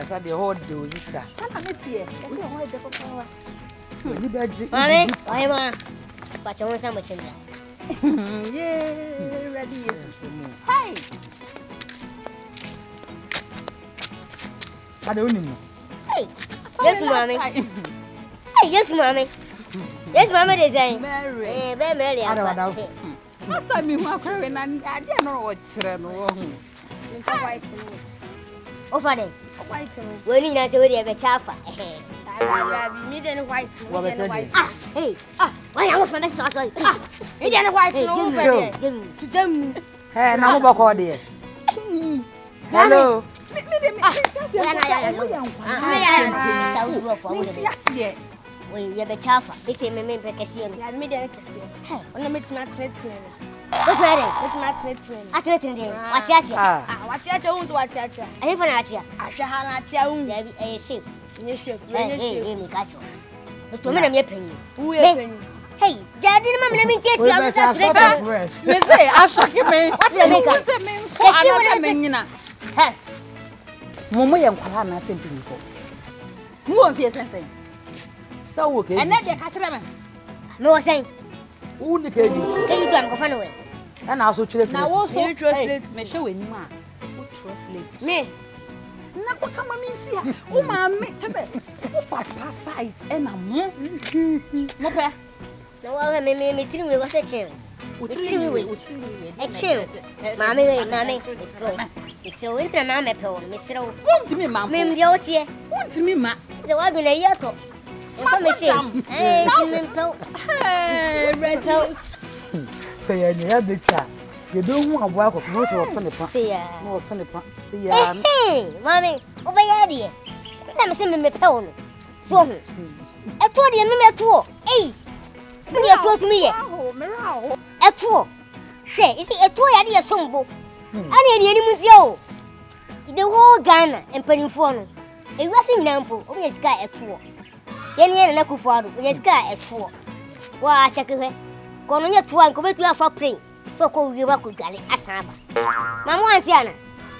answer the whole do this guy. I'm not here. Mommy, why ma? But I want so much in there. Yeah, ready. Hey. I don't know. Hey. Yes, mommy. Hey, yes, mommy. Yes, mommy, they say. Mary. Eh, Mary. I don't know. Last time you were crying and I didn't know what you're Oh, father. White. When you say we have a chaffa. I need any white. Hey. Why I was from this sort of. You get a white. Hey, now about all there. Hello. We have a chaffa. They say, me make a scene. I made a casino. Hey, on the midnight train. What's ready? With my train. I threatened him. Watch out. Watch out, I won't watch out. I have an atia. I shall have a ship. You ship. Hey, me catch you. But to me, I'm your penny. Hey, Daddy, let me take you out of the rest. Miss, I shock you, man. What's the maker? Hey, Momo and Kalana sent me for. Who won't fear something? So, okay. And then they catch them. No, saying, who the baby? Can you go fun away? And also, now also, translate me showing ma. Who translate me? Never come and see. Oh, my mate, papa size and a more. Mope. No, I me tell me what's a chill. A chill. Mammy, it's so. It's so into mamma pill, Miss Rowe. Won't to me, mamma. Mim, the old year. Won't to me, ma. The one in a year to. Information. Hey, red pill. Say, I have the chance. You don't want to walk up most of 20 pounds. See ya. More 20 pounds. See ya. Hey, mammy, over your idea. I'm sending me pill. So, I told you, I'm at all. Hey. You told me at 2. Say, is it a 2 idea songbook? I need any museum. The whole Ghana and Peniforno. It was in Nampo, only a sky at 2. Then you and Nakufado, with a sky at 2. Why, check away. Go on your 2 and go to your for play. Talk over your work with Kally as Saba. Mamma Tiana.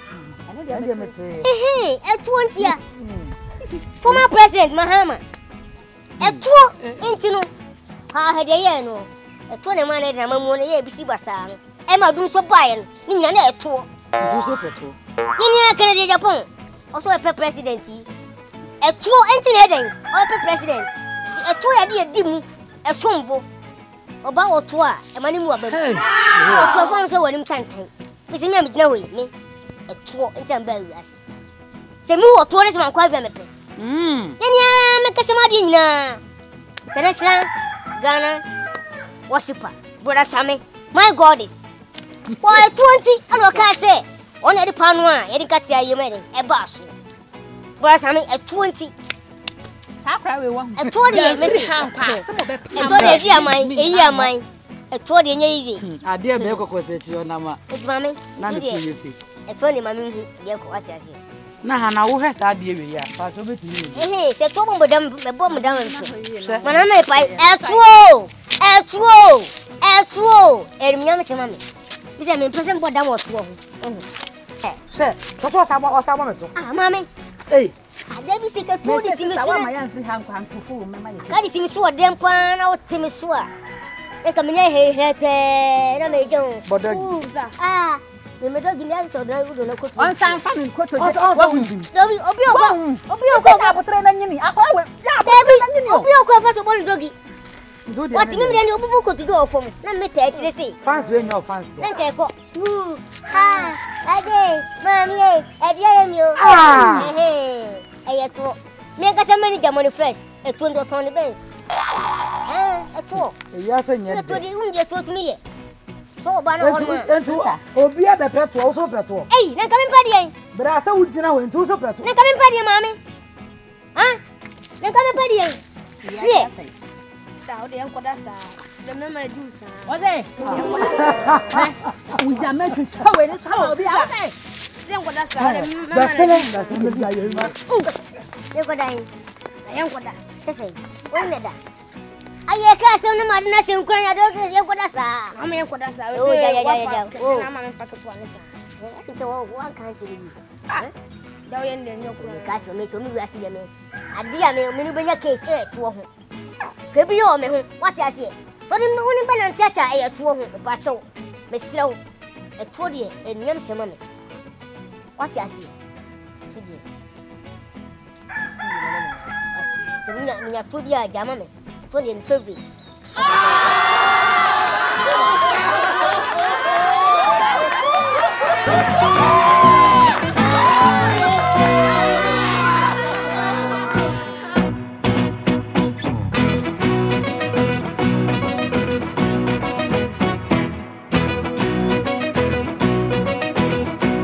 Hey, at 20. Former President Mahama. At 2 into. How had a no? At 20 man and a money, ABC Basan. Emma do so buying, in your net tour. You can't Japan. Also a president. A true anti-heading, or a president. A true idea dim, a sombo. About tour, a money more. Hey, I so when I'm chanting. With him, no way, me. A true anti-barriers. Say more towards my quite benefit. Make a samadina. International Ghana worshipper, brother Sammy. My God is. Why 20? I don't care. Say, on the panwa, any cat you made a bash. Brother Sammy at 20. How proud we want a 20 and Missy Ham pass. And 20 a year mine. A 20 and easy. I dare make a question your number. It's mammy. None of you see. A 20 mammy, dear, what I say. Now, who has that dear? Yeah, but over to you. Hey, say, Tom, Madame, the bomb down. When I may buy at 2, and Yammy, mammy. Is I mean, present what that was wrong. Sir, what was I wanted to? Ah, mammy. Hey, I never see a 20 my young hand to fool my money. God is in so damn quan out to me swear. They come in here, and I may go. But ah, we may not give the answer. Don't look on some family. What was also with him? Don't be what do you mean you book to do for me? Let me take it. Fans win your fans. Thank you. Ah, Mammy, I hey, I told make us a many money fresh. A 20 or 20 bens. A tour. Yes, and you told me. So, Banana, or be at the petrol, also petrol. Hey, they're coming party. But I saw you know into so petrol. They're coming party, Mammy. Huh? They're coming party. Shit. The memory juice. What's it? We are meant to tell it. It's how we are. See what that's the I can't tell them I'm not saying crying. I don't know what I mean, what I say. Oh, yeah. I'm a fucking one. One country. da we ndɛ nyɛ kura ka cho me so me wi ase de me ade a me no benya case to ho ka bi yo me ho what ya say so ni woni benanti acha to ho ba cho me srew to de enyam sema me what ya say to de so me to dia jama me to de favorite